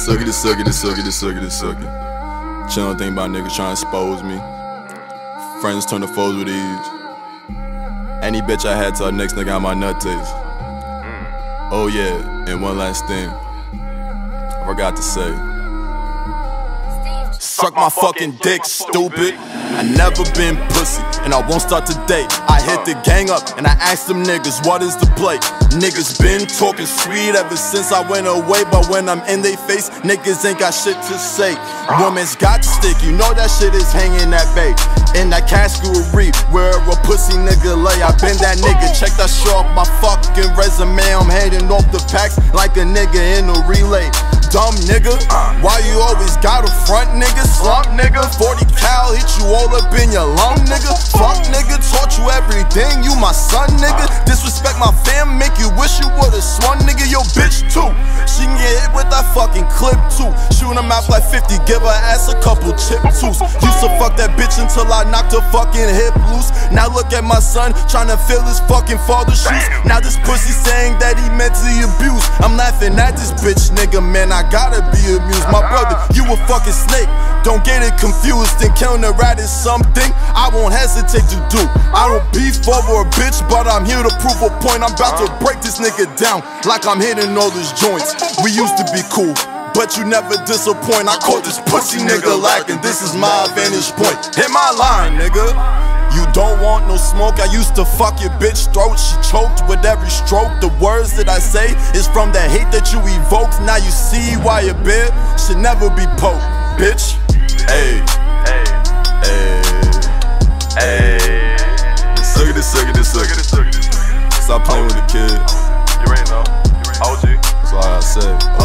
Sucky, Chillin' think about niggas tryna expose me. Friends turn to foes with ease. Any bitch I had tell her next nigga how my nut taste. Oh yeah, and one last thing I forgot to say. Suck my fucking dick, stupid. I never been pussy, and I won't start today. I hit the gang up, and I asked them niggas, what is the play? Niggas been talking sweet ever since I went away, but when I'm in they face, niggas ain't got shit to say. Woman's got stick, you know that shit is hanging that bay. In that category where a pussy nigga lay. I been that nigga, check that shit off my fucking resume. I'm heading off the packs like a nigga in a relay. Dumb nigga, why you always got a front nigga? Slump nigga, 40 cal hit you all up in your lung nigga. Fuck nigga, taught you everything, you my son nigga. Disrespect my fam, make you wish you would've swung nigga. Your bitch too, she can get hit with that fucking clip too. Shoot her mouth like 50, give her ass a couple chip tools. Used to fuck that bitch until I knocked her fucking hip loose. Now look at my son, tryna fill his fucking father's shoes. Now this pussy saying that he mentally abused. I'm laughing at this bitch nigga, man, I gotta be amused. My brother, you a fucking snake, don't get it confused. And killing a rat is something I won't hesitate to do. I don't beef over a bitch, but I'm here to prove a point. I'm about to break this nigga down like I'm hitting all his joints. We used to be cool, but you never disappoint. I caught this pussy nigga lacking, this is my vantage point. Hit my line, nigga. You don't want no smoke, I used to fuck your bitch throat. She choked with every stroke. The words that I say is from the hate that you evoked. Now you see why your beard should never be poked, bitch. Ayy, Suck it. Stop playing with the kid. You ain't know. OG. That's all I say.